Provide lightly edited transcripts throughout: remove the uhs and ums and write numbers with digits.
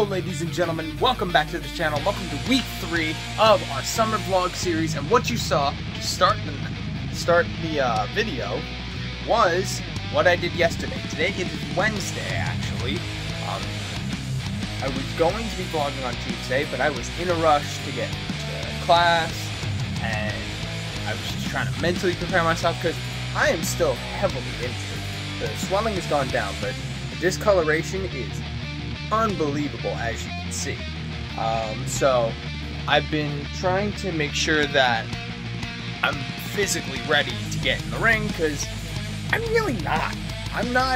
Hello ladies and gentlemen, welcome back to the channel. Welcome to week 3 of our summer vlog series, and what you saw to start the video was what I did yesterday. Today it is Wednesday actually. I was going to be vlogging on Tuesday, but I was in a rush to get to class, and I was just trying to mentally prepare myself because I am still heavily injured. The swelling has gone down, but the discoloration is unbelievable, as you can see. So I've been trying to make sure that I'm physically ready to get in the ring, because I'm really not. I'm not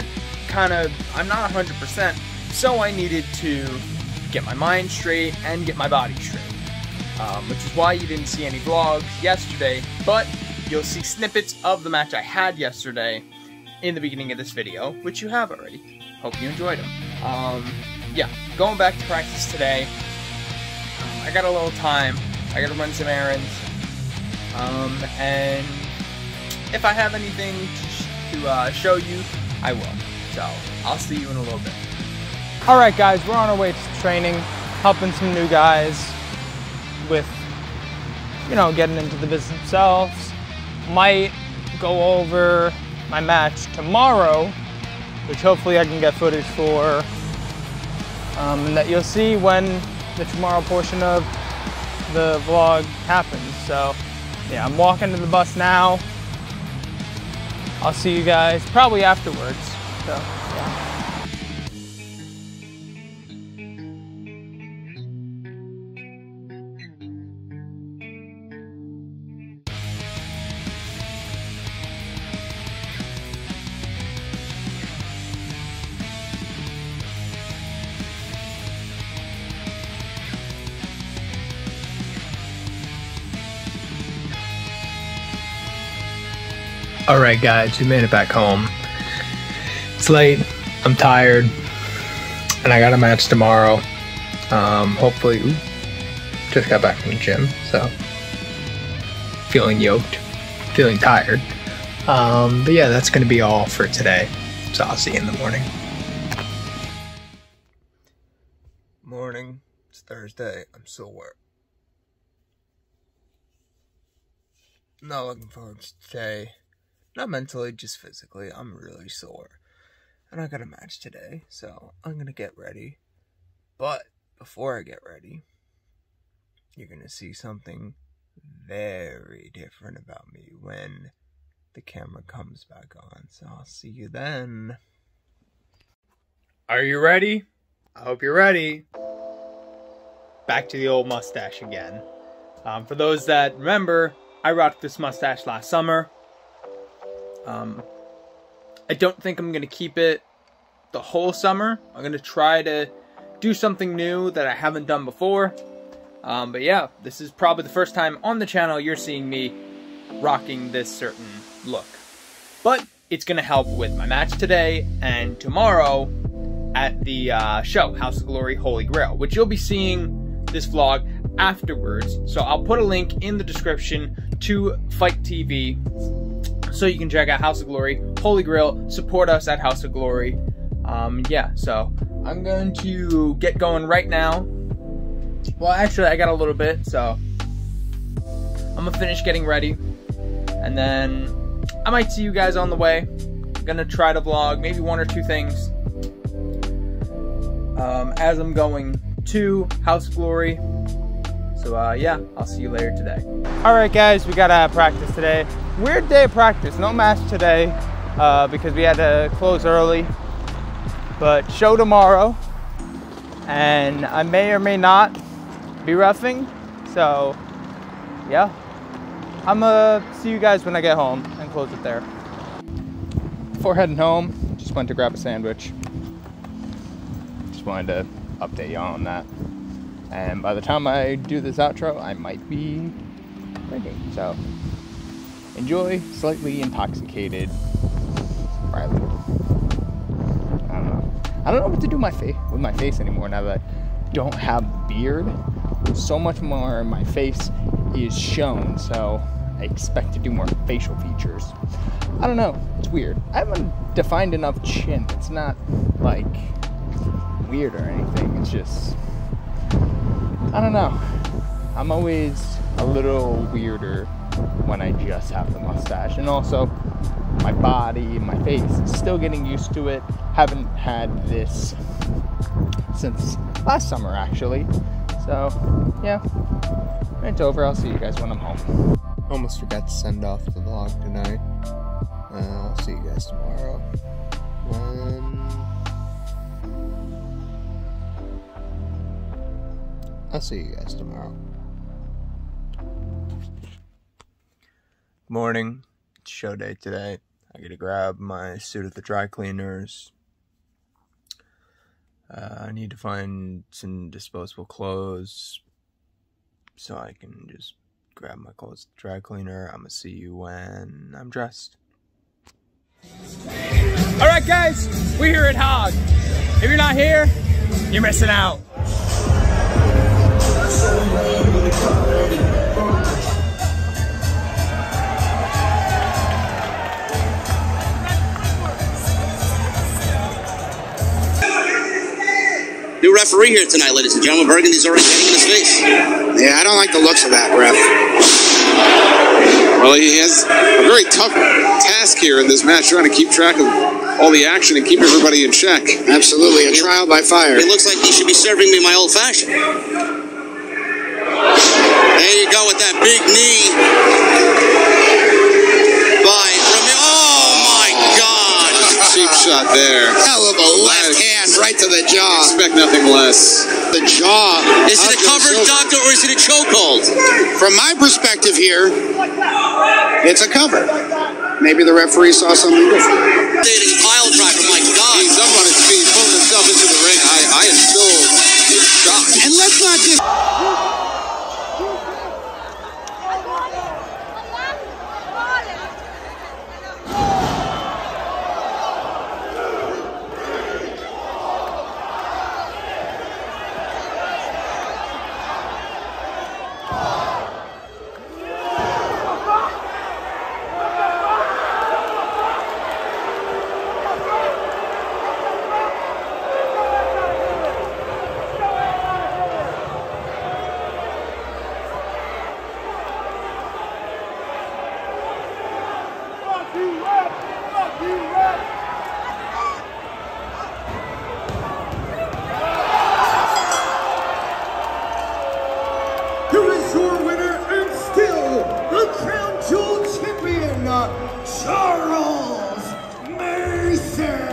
100%. So I needed to get my mind straight and get my body straight, which is why you didn't see any vlogs yesterday, but you'll see snippets of the match I had yesterday in the beginning of this video, which you have already. Hope you enjoyed them. Yeah, going back to practice today. I got a little time. I gotta run some errands. And if I have anything to show you, I will. So, I'll see you in a little bit. Alright guys, we're on our way to training, helping some new guys with, getting into the business themselves. Might go over my match tomorrow, which hopefully I can get footage for, and that you'll see when the tomorrow portion of the vlog happens. So yeah, I'm walking to the bus now. I'll see you guys probably afterwards. So yeah. Alright guys, we made it back home. It's late, I'm tired, and I got a match tomorrow. Hopefully, just got back from the gym, so feeling yoked, feeling tired. But yeah, that's gonna be all for today, so I'll see you in the morning. Morning, it's Thursday, I'm sore. Not looking forward to today. Not mentally, just physically. I'm really sore. And I got a match today, so I'm gonna get ready. But before I get ready, you're gonna see something very different about me when the camera comes back on. So I'll see you then. Are you ready? I hope you're ready. Back to the old mustache again. For those that remember, I rocked this mustache last summer. I don't think I'm going to keep it the whole summer. I'm going to try to do something new that I haven't done before. But yeah, this is probably the first time on the channel you're seeing me rocking this certain look. But it's going to help with my match today and tomorrow at the show, House of Glory Holy Grail, which you'll be seeing this vlog afterwards. So I'll put a link in the description to Fight TV, so you can check out House of Glory, Holy Grail, support us at House of Glory. Yeah, so I'm going to get going right now. Well, actually, I got a little bit, so I'm gonna finish getting ready, and then I might see you guys on the way. I'm gonna try to vlog maybe 1 or 2 things as I'm going to House of Glory. So yeah, I'll see you later today. Alright guys, we gotta practice today. Weird day of practice, no match today because we had to close early. But show tomorrow, and I may or may not be roughing. So yeah, I'm gonna see you guys when I get home and close it there. Before heading home, just went to grab a sandwich. Just wanted to update y'all on that. And by the time I do this outro, I might be drinking. So enjoy slightly intoxicated Riley. I don't know what to do with my face anymore now that I don't have a beard. So much more of my face is shown, so I expect to do more facial features. I don't know, it's weird. I haven't defined enough chin. It's not like weird or anything. It's just, I don't know. I'm always a little weirder when I just have the mustache. And also, my body, my face is still getting used to it. Haven't had this since last summer, actually. So, yeah. When it's over, I'll see you guys when I'm home. Almost forgot to send off the vlog tonight. I'll see you guys tomorrow. I'll see you guys tomorrow. Morning. It's show day today. I gotta grab my suit at the dry cleaners. I need to find some disposable clothes so I can just grab my clothes at the dry cleaner. I'm gonna see you when I'm dressed. Alright guys, we're here at Hog. If you're not here, you're missing out. New referee here tonight, ladies and gentlemen. Burgundy's already getting in his face. Yeah, I don't like the looks of that, ref. Well, he has a very tough task here in this match, trying to keep track of all the action and keep everybody in check. Absolutely, a trial by fire. It looks like he should be serving me my old-fashioned. There you go with that big knee by Romeo. Oh, my God. Cheap shot there. Hell of a left hand right to the jaw. Expect nothing less. The jaw. Is it a covered doctor or is it a chokehold? From my perspective here, it's a cover. Maybe the referee saw something different. Dating pile driver, my God. He's up on his feet, pulling himself into the ring. I am still shocked. And let's not just... Here is your winner and still the Crown Jewel Champion, Charles Mason.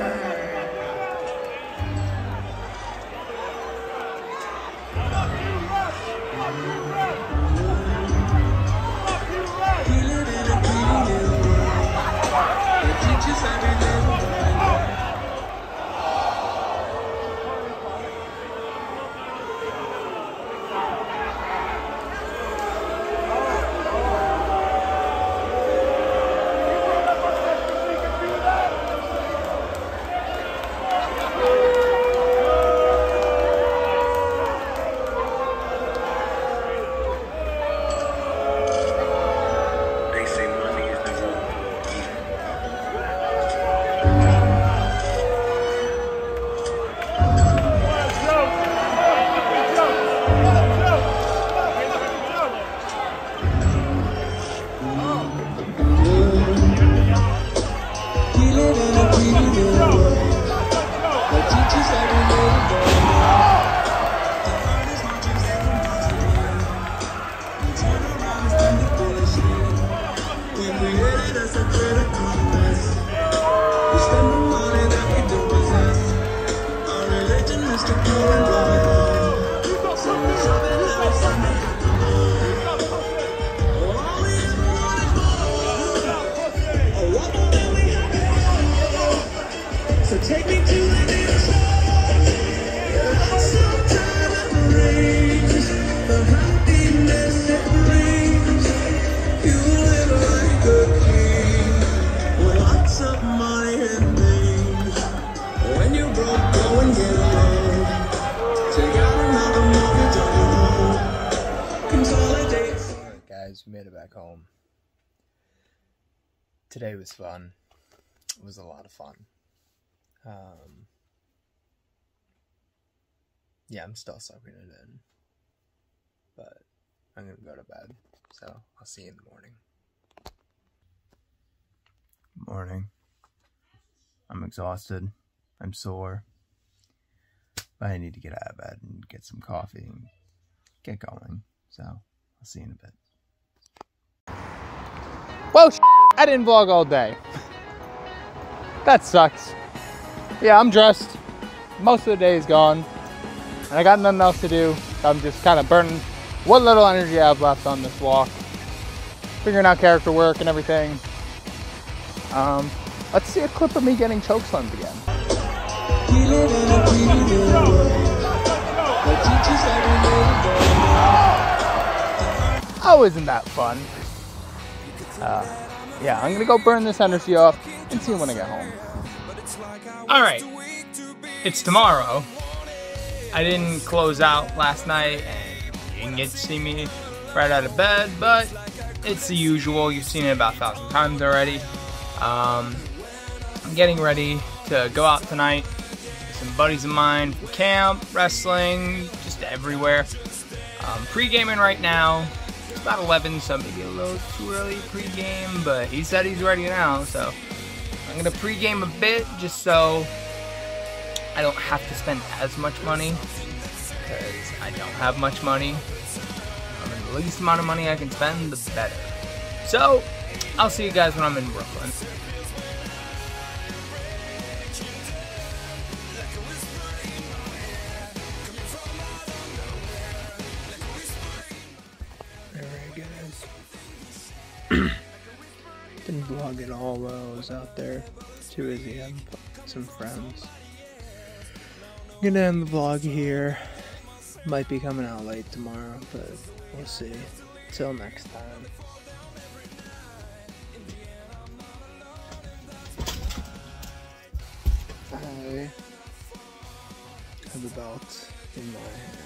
Take me to the next so tired of the rage, the happiness it brings. You live like a king with lots of money and things. When you broke, go and get a loan. Take out another mortgage on your home. Consolidate. Alright guys, we made it back home. Today was fun. It was a lot of fun. yeah, I'm still soaking it in. But I'm going to go to bed. So I'll see you in the morning. Morning. I'm exhausted. I'm sore. But I need to get out of bed and get some coffee and get going. So I'll see you in a bit. Whoa, I didn't vlog all day. That sucks. Yeah, I'm dressed. Most of the day is gone. And I got nothing else to do. So I'm just kind of burning what little energy I have left on this walk. Figuring out character work and everything. Let's see a clip of me getting chokeslammed again. Oh, isn't that fun? Yeah, I'm gonna go burn this energy off and see you when I get home. Alright, it's tomorrow. I didn't close out last night and you didn't get to see me right out of bed, but it's the usual. You've seen it about 1,000 times already. I'm getting ready to go out tonight with some buddies of mine from camp, wrestling, just everywhere. Pre-gaming right now. It's about 11, so maybe a little too early pre-game, but he said he's ready now, so I'm gonna pre-game a bit just so I don't have to spend as much money, because I don't have much money. The least amount of money I can spend, the better. So, I'll see you guys when I'm in Brooklyn. Alright guys. Didn't vlog at all while I was out there. Too busy having fun with some friends. I'm gonna end the vlog here. Might be coming out late tomorrow, but we'll see. Till next time. I have a belt in my hand.